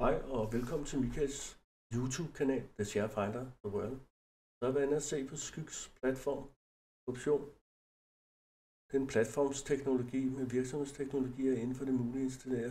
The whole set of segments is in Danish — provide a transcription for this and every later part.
Hej og velkommen til Michaels YouTube-kanal, The Sharefinder The World. Så har jeg været inde at se på SKYX Platforms Corp. Det er en platformsteknologi med virksomhedsteknologier inden for det mulige at installere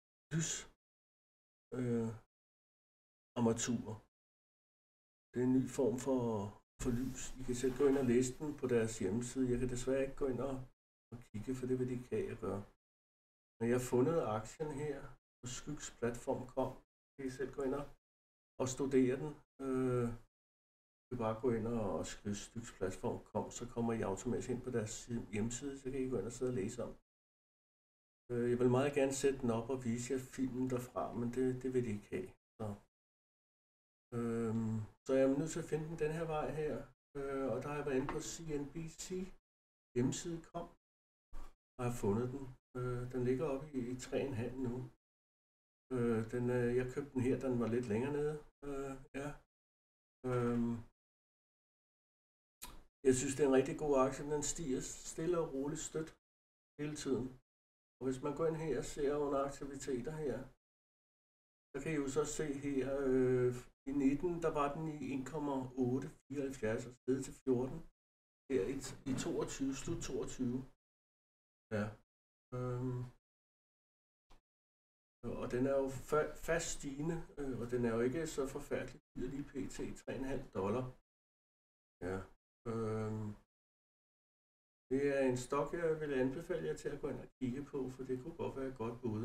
armaturer. Det er en ny form for lys. I kan selv gå ind og læse den på deres hjemmeside. Jeg kan desværre ikke gå ind og kigge, for det vil de ikke have at gøre. Men jeg har fundet aktien her på SKYX Platforms Corp. I kan selv gå ind og studere den. I kan bare gå ind og skrive SKYX Platforms Corp, så kommer I automatisk ind på deres hjemmeside, så kan I gå ind og sidde og læse om. Jeg vil meget gerne sætte den op og vise jer filmen derfra, men det vil de ikke have. Så jeg er nødt til at finde den her vej her, og der har jeg været inde på CNBC hjemmeside.com og har fundet den. Den ligger oppe i 3,5 nu. Jeg købte den her, den var lidt længere nede. Jeg synes, det er en rigtig god aktie. Den stiger stille og roligt stødt hele tiden. Og hvis man går ind her og ser under aktiviteter her, så kan I jo så se her, i 19, der var den i 1,874 og steget til 14. Her i 22, slut 22. Ja. Og den er jo fast stigende, og den er jo ikke så forfærdelig dyr lige pt. $3,5. Ja. Det er en stok, jeg vil anbefale jer til at gå ind og kigge på, for det kunne godt være et godt bud.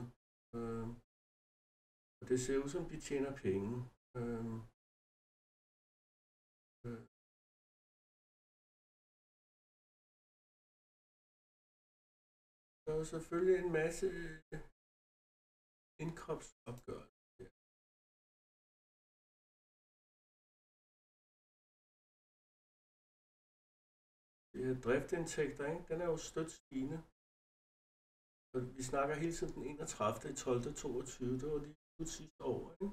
Og det ser ud som de tjener penge. Der er selvfølgelig en masse indkomstopgørelse. Driftindtægter, ikke? Den er jo stødt stigende. Så vi snakker hele tiden den 31. i 12. 22. Det var lige ud sidste år, ikke?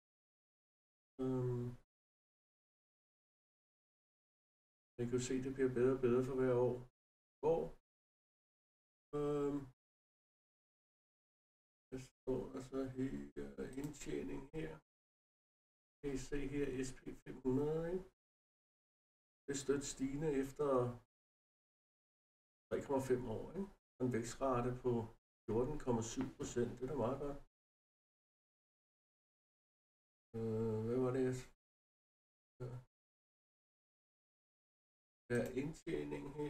Jeg kan jo se, at det bliver bedre og bedre for hver år. Der står der så her indtjening her. Kan I se her SP 500, ikke? Det er stødt stigende efter 3,5 år, ikke? En vækstrate på 14,7%. Det er da meget godt. Hvad var det? Der er indtjening her.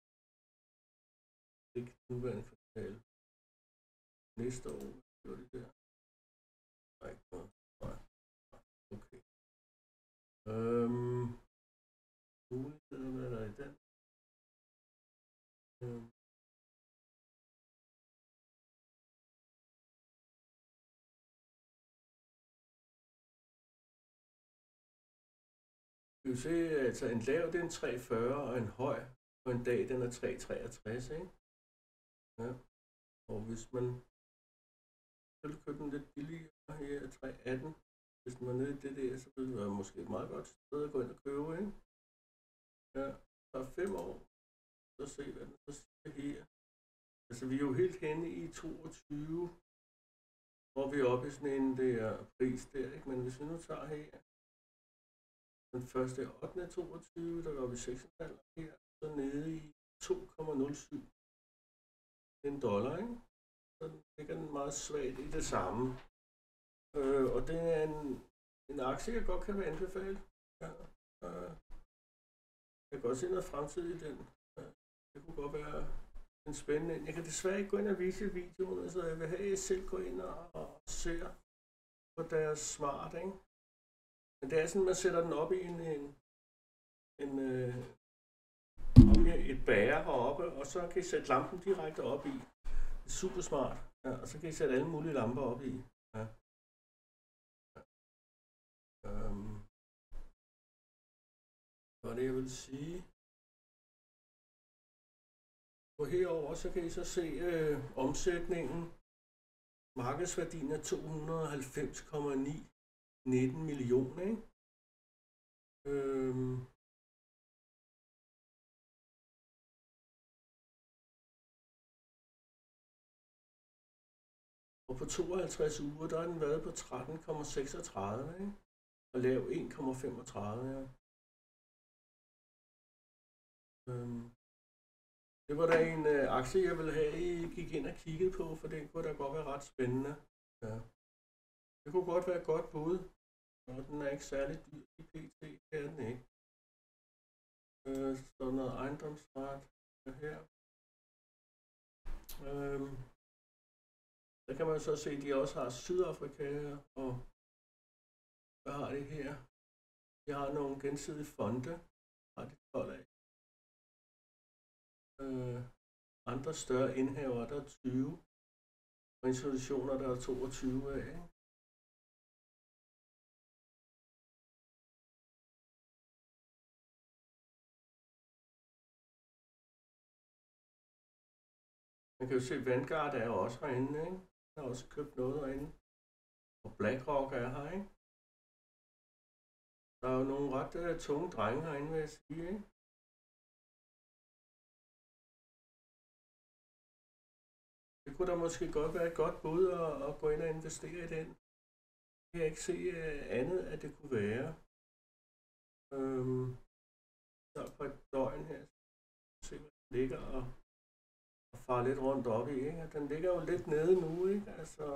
Ikke nuværende kvartal. Næste år. Hvad var det der? Nej, ikke noget. Nej. Okay. Muligheder, hvad er der i den? Vi kan se, altså en lav, det er en 3,40, og en høj på en dag, den er 3,63, ikke? Ja. Og hvis man vil købe den lidt billigere her, 3,18, hvis man er nede i det der, så vil det være måske et meget godt sted at gå ind og købe, ikke? Ja, der er 5 år, så se hvad den så siger her. Altså vi er jo helt henne i 22, hvor vi er oppe i sådan en der pris der, ikke? Men hvis vi nu tager her, den første 8. 22, der var vi 6,5 her, så nede i 2,07. Det er $1, ikke? Så ligger den meget svagt i det samme. Og det er en aktie, jeg godt kan anbefale. Ja. Jeg kan godt se noget fremtid i den. Det kunne godt være en spændende. Jeg kan desværre ikke gå ind og vise videoen, så jeg vil have, at I selv går ind og ser på deres smart, ikke? Men det er sådan, man sætter den op i et bære heroppe, og så kan I sætte lampen direkte op i. Det er super smart. Ja, og så kan I sætte alle mulige lamper op i. Ja. Hvad er det, jeg vil sige? Og herover så kan I så se omsætningen. Markedsværdien er 290,19 millioner, ikke? Og på 52 uger, der har den været på 13,36, ikke? Og lav 1,35, ja. Det var da en aktie, jeg ville have, I gik ind og kiggede på, for det kunne da godt være ret spændende. Ja. Det kunne godt være et godt bud, og den er ikke særlig dyr i PT, det er den ikke. Så noget ejendomsret her. Der kan man så se, at de også har Sydafrika, og hvad har de her? De har nogle gensidige fonde, har de 12 af. Andre større indhaver, der er 20, og institutioner, der er 22 af. Ikke? Man kan jo se, at Vanguard er jo også herinde, ikke? Der har også købt noget herinde. Og BlackRock er her, ikke? Der er jo nogle ret tunge drenge herinde, vil jeg sige, ikke? Det kunne da måske godt være et godt bud at gå ind og investere i den. Jeg kan ikke se andet, at det kunne være. Så på et døgn her, se hvad den ligger og fare lidt rundt op i, ikke? Den ligger jo lidt nede nu, ikke? Altså,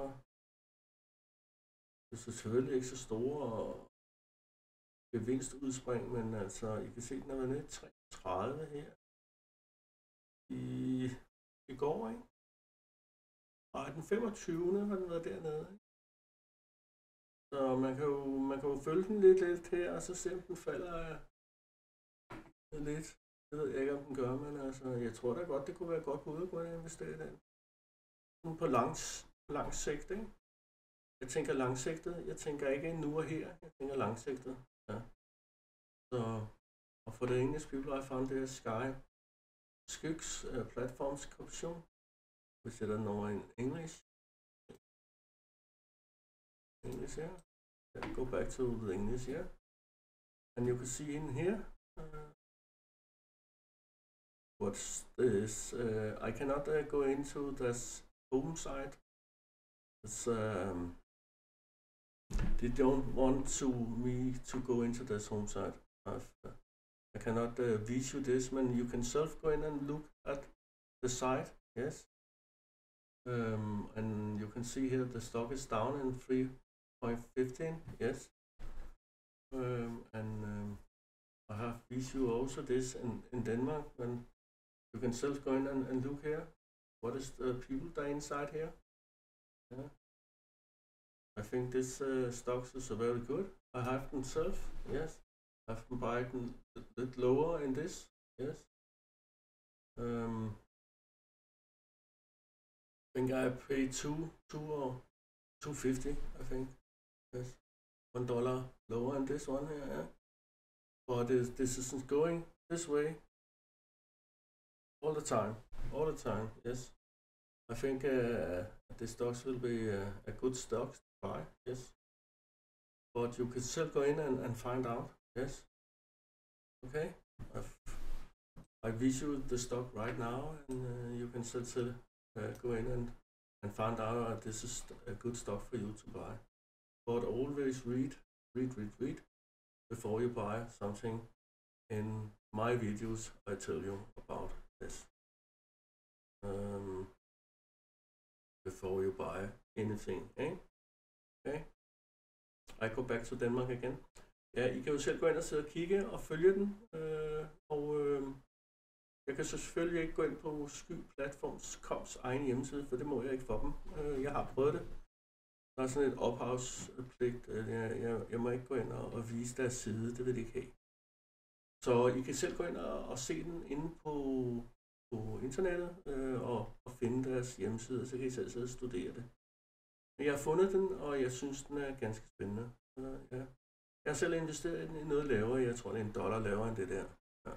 det er selvfølgelig ikke så store gevinstudspring, men altså, I kan se, den er nede i 33 her i går, ikke? Og den 25. har den været dernede, ikke? Så man kan jo følge den lidt her, og så se om den falder lidt. Det ved jeg ikke, om den gør, men altså, jeg tror da godt, det kunne være godt på ud at gå ind og investere i den. På lang sigt, ikke? Jeg tænker langsigtet. Jeg tænker ikke nu og her. Jeg tænker langsigtet. Ja. Så, og for the English people, I found this SKYX Platforms Corp. We said it now in English. English here. Yeah, go back to the English here. And you can see in here. What's this? I cannot go into this home site. It's, they don't want me to go into this home site. I cannot vise you this, but you can self go in and look at the site. Yes. And you can see here the stock is down in 3.15. Yes. I have vise you also this in Denmark, and you can self go in and look here. What is the people that are inside here? Yeah. I think this stocks is very good. I have them self. Yes. I have them buy them a bit lower in this. Yes. I think I pay two or 2.50. I think. Yes. $1 lower in this one here. Yeah. But this isn't going this way all the time. All the time. Yes. I think the stocks will be a good stock to buy. Yes. But you can still go in and find out. Yes. Okay. I visual the stock right now, and you can still go in and find out that this is a good stock for you to buy. But always read before you buy something. In my videos, I tell you about this. Before you buy anything, eh? Okay. I go back to Denmark again. Ja, I kan jo selv gå ind og sidde og kigge og følge den. Jeg kan så selvfølgelig ikke gå ind på SKYX Platforms Corps egen hjemmeside, for det må jeg ikke for dem. Jeg har prøvet det. Der er sådan et ophavspligt. Jeg må ikke gå ind og vise deres side, det vil de ikke have. Så I kan selv gå ind og se den inde på internettet og finde deres hjemmeside, så kan I selv sidde og studere det. Men jeg har fundet den, og jeg synes, den er ganske spændende. Ja. Jeg har selv investeret i noget lavere, jeg tror, det er $1 lavere end det der. Ja.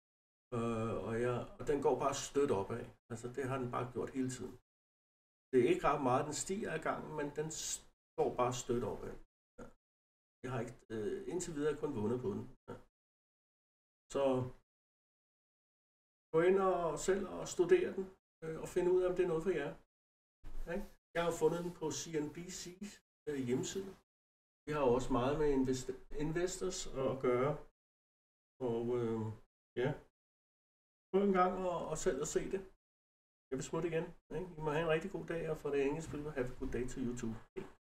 Og den går bare stødt opad. Altså, det har den bare gjort hele tiden. Det er ikke ret meget, den stiger i gangen, men den går bare stødt opad. Ja. Jeg har ikke indtil videre kun vundet på den. Ja. Så gå ind og selv og studere den, og finde ud af, om det er noget for jer. Okay? Jeg har fundet den på CNBC's hjemmeside. Vi har også meget med investors at gøre. Og ja, prøv en gang og selv at se det. Jeg vil smutte igen. Ikke? I må have en rigtig god dag, og for det engelske spil, have a good day til YouTube.